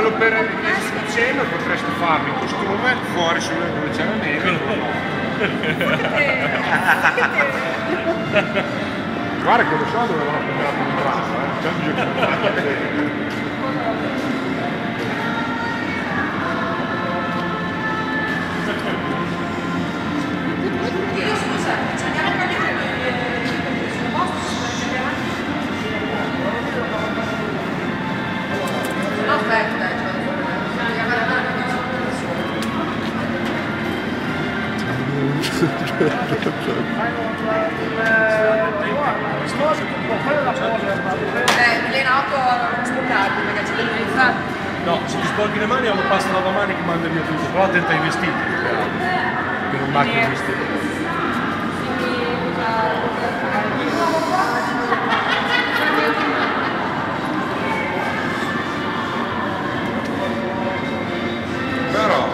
solo per insieme potresti farlo in costume fuori dove c'è la neve. Guarda che lo so dove l'ho comprato un braccio, L'auto non sporcarti perché c'è delle fare. No, se ti sporchi le mani è una pasta lavamani che manda via tutto, però attenta ai vestiti, che non macchi i vestiti. però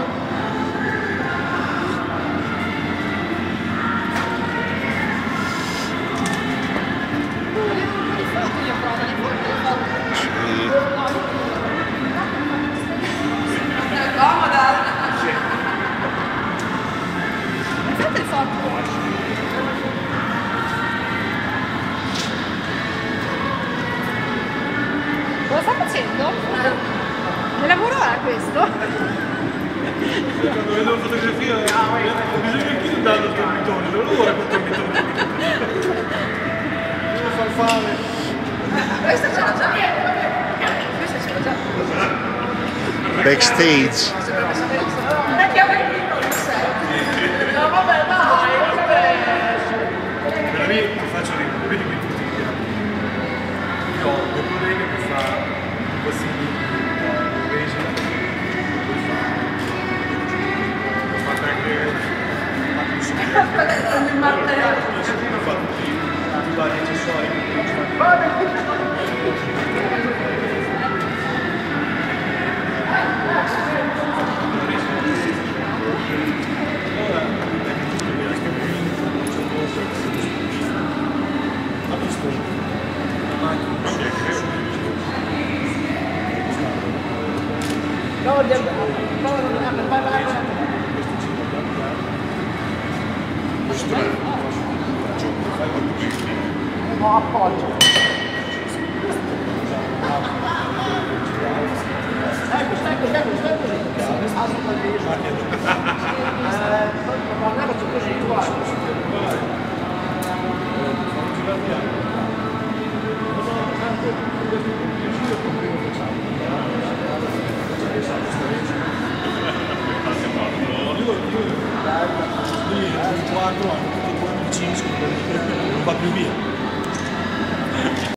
Cosa sta facendo? Che lavoro è questo? Quando vedo la fotografia ho bisogno anche di andare al dormitorio, non ora quel dormitorio. Devo far fare. Questa c'era già. Questa c'era già. Backstage. No vabbè dai, Per me ti faccio ridere, vedi qui tutti. Io ho due colleghe che fa questi resi, ho fatto anche un soggetto. Ho fatto tutti i vari accessori. No, appoggio. Stai così. Guarda così, guarda. Quattro hanno tutti e due vicini, non va più via.